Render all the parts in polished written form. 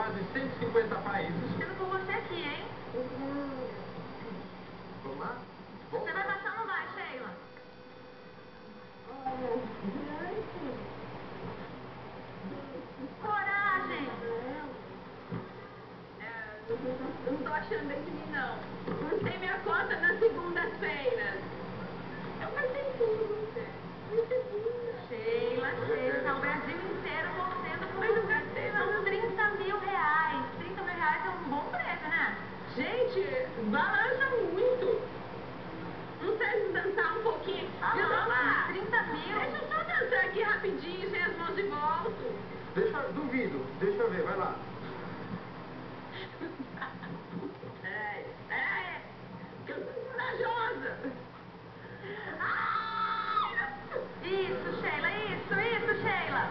quase 150 países. Sendo por você aqui, hein? Vamos lá? Você vai passar ou não vai, Sheila? Coragem! Não tô achando bem de mim, não. Não sei minha conta nas segundas-feiras. Eu passei tudo. Sheila, tá o Brasil inteiro torcendo por Mas você. não gastei, não. São 30 mil reais. 30 mil reais é um bom preço, né? Gente, balança muito. Não sei dançar um pouquinho. Eu tô lá. 30 mil. Deixa eu só dançar aqui rapidinho, sem as mãos e volto. Duvido. Deixa eu ver, vai lá. Eu sou corajosa. Isso, Sheila, isso, Sheila.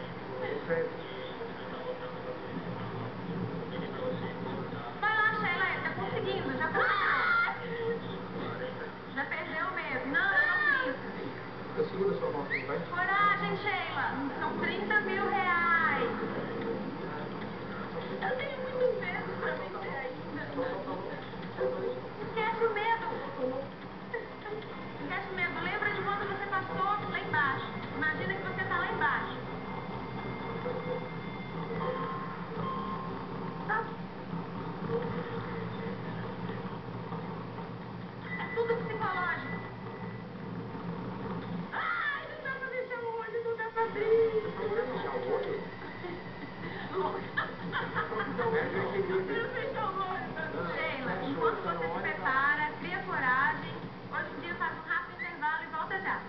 Vai lá, Sheila, tá conseguindo, já conseguiu. Já perdeu o medo. Não, isso. Segura sua mão aqui, vai. Coragem, Sheila. São 30 mil reais. Eu tenho muito medo pra vencer ainda. Esquece o medo. Esquece o medo. Lembra de quando você passou lá embaixo. Imagina que você tá lá embaixo. Tá? É tudo psicológico. Ai, não dá pra fechar o olho, não dá pra abrir. Fechar o olho? Eu quero fechar o olho também. Sheila, enquanto você se prepara, cria coragem. Hoje em dia faz um rápido intervalo e volta já.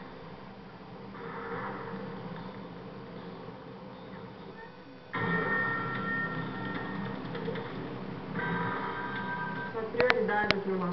A prioridade aqui no